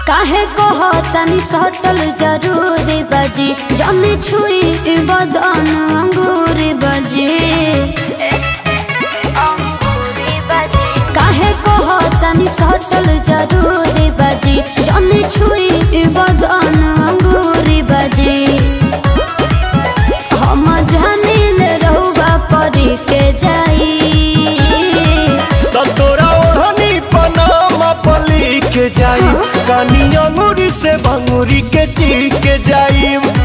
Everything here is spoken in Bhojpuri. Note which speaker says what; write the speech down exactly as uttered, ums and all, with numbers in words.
Speaker 1: काहे कहो तनी सटल जरूरी बजी जमी छुई बदन अंगूरी बजी काहे कहो तनी सटल जरूरी बजी जमी छुई बदन अंगूरी बजी हम जानिल रहुबा परी के जाई
Speaker 2: तो तोरा ओढ़नी पनामा पली के जाई कानी अंगूरी से भंगूरी के ची के जाई।